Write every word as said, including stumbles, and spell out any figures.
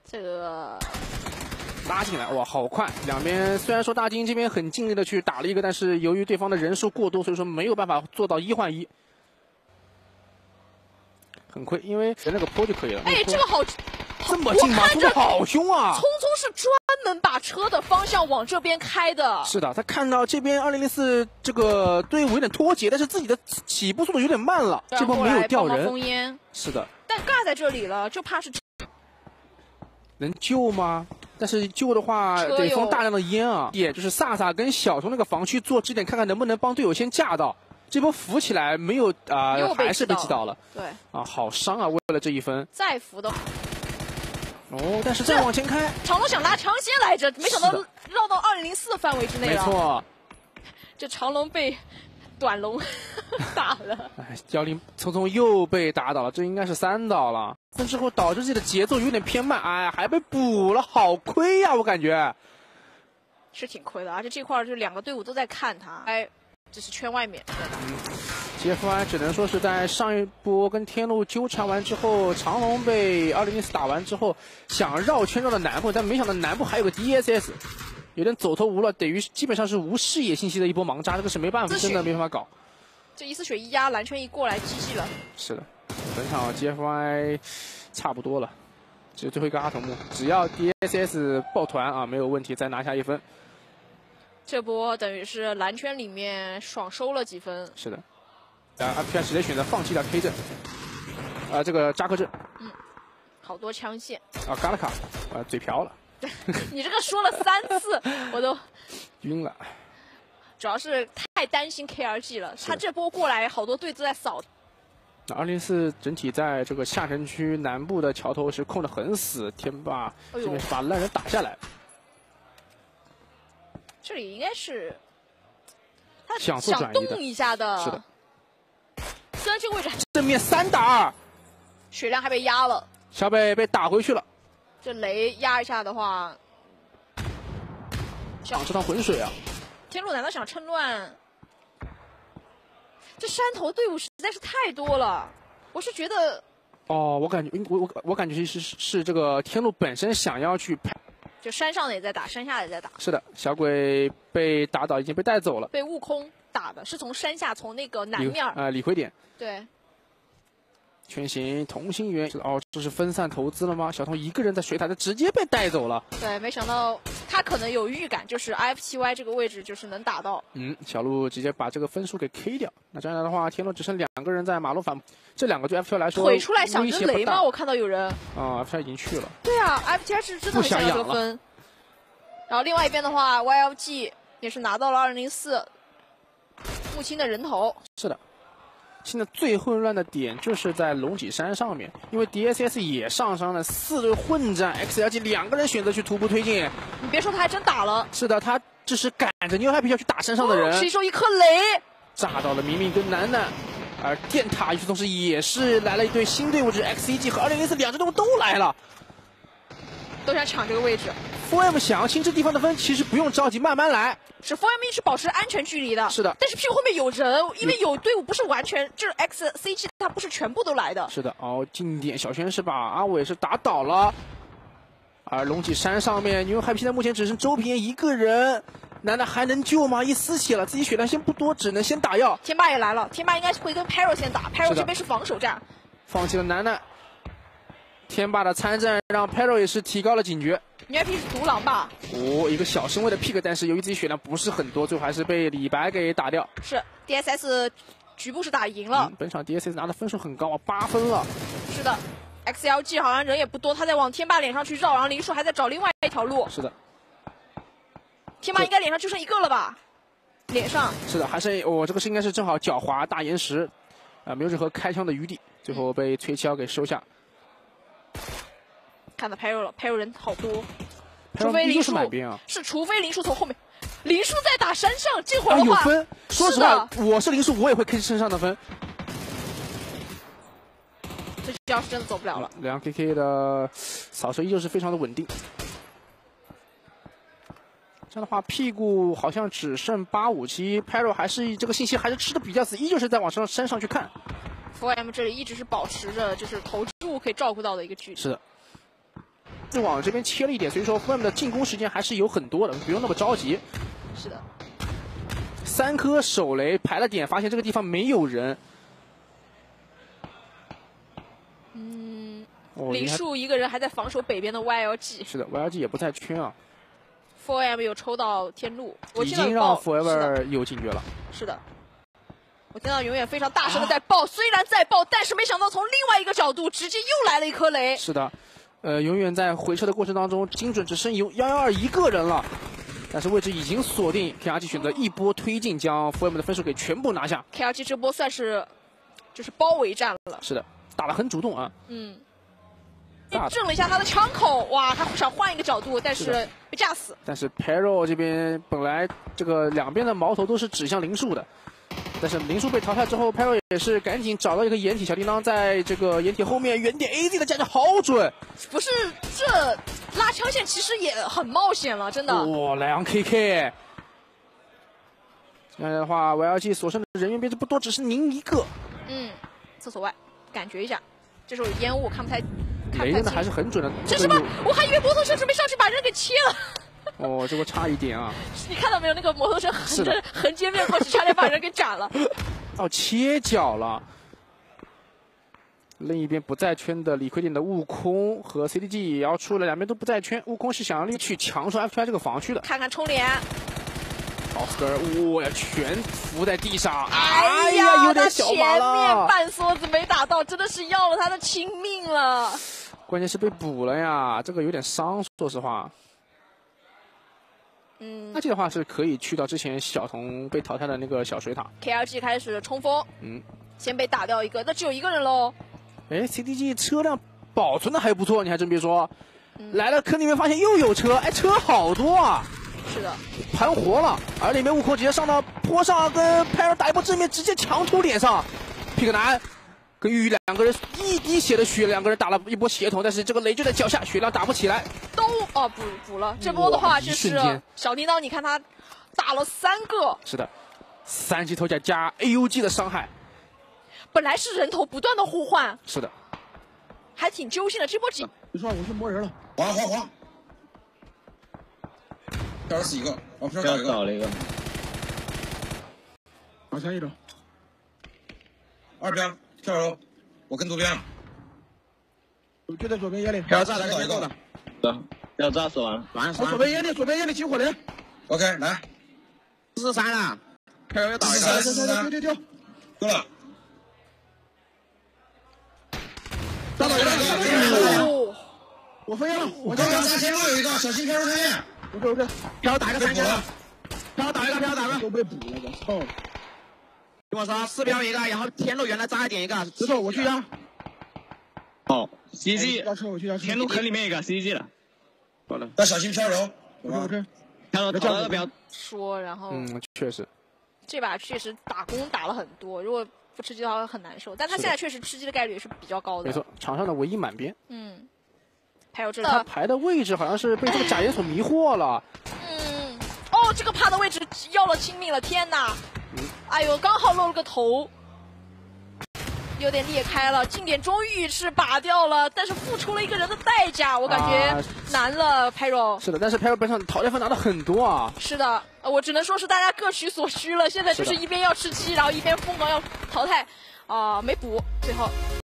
这个拉进来，哇，好快！两边虽然说大金这边很尽力的去打了一个，但是由于对方的人数过多，所以说没有办法做到一换一，很亏，因为人那个坡就可以了。 哎，这个好， 这么近吗？冲的好凶啊！ 聪聪是专门把车的方向往这边开的。 是的，他看到这边二零零四这个队伍有点脱节，但是自己的起步速度有点慢了，这波没有掉人。 封烟。 是的。 但尬在这里了，就怕是。 能救吗？但是救的话得封大量的烟啊！也就是萨萨跟小熊那个防区做支点，看看能不能帮队友先架到。这波扶起来没有啊、呃，还是被击倒了。 对啊，好伤啊！为了这一分， 再扶的。 哦，但是再往前开， 长龙想拉长线来着，没想到绕到二零零四的范围之内了。 没错， 这长龙被短龙打了。 哎，幺零聪聪又被打倒了，这应该是三倒了。 分之后导致自己的节奏有点偏慢，哎，还被补了，好亏呀、啊！我感觉是挺亏的，而且这块儿就两个队伍都在看他，哎，这是圈外面在打。 嗯 G F I 只能说是在上一波跟天路纠缠完之后，长龙被二零零四打完之后，想绕圈绕到南部，但没想到南部还有个 D S S， 有点走投无路，等于基本上是无视野信息的一波盲扎，这个是没办法，真的没办法搞。 这一丝血一压，蓝圈一过来 G G 了。 是的。 本场 G F I 差不多了，只有最后一个阿童木，只要 D S S 抱团啊，没有问题，再拿下一分。 这波等于是蓝圈里面爽收了几分。 是的，啊 ，I P I 直接选择放弃掉 K 阵，啊，这个扎克阵。 嗯，好多枪线。 啊，嘎拉卡，啊，嘴瓢了。 你这个说了三次，我都晕了。 主要是太担心 K R G 了，他这波过来，好多队都在扫。 那二零四整体在这个下城区南部的桥头是控得很死，天霸这边是把烂人打下来。 这里应该是他想做转移的， 动一下的。 是的。 虽然这个位置正面三打二， 血量还被压了， 小北被打回去了。 这雷压一下的话， 想这趟浑水啊！ 天路难道想趁乱？ 这山头队伍实在是太多了，我是觉得， 哦，我感觉，我我我感觉是是是这个天路本身想要去拍， 就山上的也在打，山下的也在打。 是的，小鬼被打倒，已经被带走了， 被悟空打的，是从山下从那个南面啊、 呃、理回点。 对， 全行同心圆，哦，这是分散投资了吗？小童一个人在水塔，他直接被带走了。 对，没想到他可能有预感，就是 I F T Y 这个位置就是能打到。 嗯，小鹿直接把这个分数给 K 掉。那这样的话，天路只剩两个人在马路反，这两个对 F T Y 来说腿出来想扔雷吗？我看到有人。 啊 ，F T Y 已经去了。 对啊 ，F T Y 是真的很想要这个分。然后另外一边的话 ，Y L G 也是拿到了二零零四父亲的人头。 是的。 现在最混乱的点就是在龙脊山上面，因为 D S S 也上山了，四队混战 ，X L G 两个人选择去徒步推进。 你别说，他还真打了。 是的，他这是赶着牛 happy 要去打山上的人。 谁说一颗雷炸到了明明跟楠楠，而电塔与此同时也是来了一队新队伍，是 X E G 和二零零四两支队伍都来了， 都想抢这个位置。 F M 想要清这地方的分，其实不用着急，慢慢来。 是 F M 一直保持安全距离的， 是的。 但是屁股后面有人，因为有队伍不是完全，就是 X C G 它不是全部都来的。 是的，哦，近点小轩是把阿伟是打倒了，而龙脊山上面牛海现在目前只剩周平一个人，楠楠还能救吗？一丝血了，自己血量先不多，只能先打药。 天霸也来了，天霸应该会跟 Pero 先打 ，Pero 这边是防守战， 放弃了楠楠。天霸的参战让 Pero 也是提高了警觉。 牛 happy 是独狼吧？ 哦，一个小身位的 pick， 但是由于自己血量不是很多，最后还是被李白给打掉。 是 D S S 局部是打赢了、 嗯。本场 D S S 拿的分数很高啊，八分了。 是的 ，X L G 好像人也不多，他在往天霸脸上去绕，然后林树还在找另外一条路。 是的。 天霸应该脸上就剩一个了吧？脸上。 是的，还是我、哦、这个是应该是正好狡猾大岩石，啊、呃，没有任何开枪的余地，最后被崔七幺给收下。 看到 Pero 了 ，Pero 人好多，除非林树是，除非林树从后面，林树在打山上，这会儿的话、 啊、有分。说实话，我是林树，我也会 K 身上的分。 这要是真的走不了了。 两 K K 的扫射依旧是非常的稳定。这样的话，屁股好像只剩八五七 ，Pero 还是这个信息还是吃的比较死，依旧是在往上山上去看。 F M 这里一直是保持着就是投注可以照顾到的一个距离。 是的。 往这边切了一点，所以说 F M 的进攻时间还是有很多的，不用那么着急。 是的。 三颗手雷排了点，发现这个地方没有人。 嗯， 哦、 林树一个人还在防守北边的 Y L G。 是的 ，Y L G 也不在圈啊。 F M 有抽到天路，我已经让 Forever 有警觉了。 是的。 我听到永远非常大声的在爆，啊、虽然在爆，但是没想到从另外一个角度直接又来了一颗雷。 是的，呃，永远在回撤的过程当中，精准只剩有幺幺二一个人了，但是位置已经锁定 ，K R G 选择一波推进，将 F M 的分数给全部拿下。 K R G 这波算是就是包围战了。 是的，打得很主动啊。 嗯。震了一下他的枪口，哇，他想换一个角度，但是被炸死。 但是 Pero 这边本来这个两边的矛头都是指向林树的。 但是林树被淘汰之后 ，Pero 也是赶紧找到一个掩体，小叮当在这个掩体后面远点 A Z 的架架好准， 不是这拉枪线其实也很冒险了，真的。 哇，两 K K， 现在的话 ，Y L G 所剩的人员编制不多，只是您一个。 嗯，厕所外感觉一下，这时候有烟雾，看不太。 雷人的还是很准的。 这什么？我还以为摩托车准备上去把人给切了。 哦，这个差一点啊！ 你看到没有？那个摩托车横着横截面过去，差点把人给斩了。 哦，切脚了。另一边不在圈的理亏点的悟空和 C D G 也要出了，两边都不在圈。悟空是想要去强刷 F T I 这个防区的。 看看冲脸。 奥斯格，哇呀，全伏在地上。 哎呀，有点小马了。 前面半梭子没打到，真的是要了他的亲命了。 关键是被补了呀，这个有点伤，说实话。 嗯， 那这的话是可以去到之前小童被淘汰的那个小水塔。 K R G 开始冲锋， 嗯， 先被打掉一个，那只有一个人喽。 哎 ，C D G 车辆保存的还不错，你还真别说，嗯、来了坑里面发现又有车，哎，车好多啊。 是的， 盘活了，而里面悟空直接上到坡上，跟派尔打一波正面，直接强突脸上。皮克南跟玉玉两个人一滴血的血，两个人打了一波协同，但是这个雷就在脚下，血量打不起来。 都哦补补了，这波的话就是小叮当，你看他打了三个， 是的，三级头甲加 A U G 的伤害， 本来是人头不断的互换， 是的， 还挺揪心的。这波几， 你说我去摸人了，滑滑滑，这儿死一个，往这儿倒一个， 倒了一个， 往前一着，二边跳楼，我跟左边，我就在左边烟里， 跳炸的结构的。 要炸死完， 完了，我左边烟里，左边烟里起火的 ，OK， 来， 四十三了，还有要打一个， 四十三，丢丢丢，够了，打倒一个，我分烟了，我这边三千六有一个，小心飘出面 ，OK OK， 飘打一个三千了，飘打一个飘打一个， 都被补了，我操！ 跟我说四飘一个，然后天路原来炸一点一个， 石头我去压。 好 ，C G， 我去压天路坑里面一个 C G 了。 好了，要小心飘楼。我这， 飘楼逃了标。 说，然后嗯，确实， 这把确实打工打了很多，如果不吃鸡的话很难受。但他现在确实吃鸡的概率也是比较高的。 没错，场上的唯一满编。 嗯，还有这他排的位置好像是被这个假眼所迷惑了。 嗯，哦，这个趴的位置要了亲命了，天哪！嗯，哎呦，刚好露了个头。 有点裂开了，近点终于是拔掉了，但是付出了一个人的代价，我感觉难了。Pero 是的，但是 Pero 本场淘汰分拿的很多啊。 是的，我只能说是大家各取所需了。现在就是一边要吃鸡，然后一边疯狂要淘汰，啊、呃，没补，最后。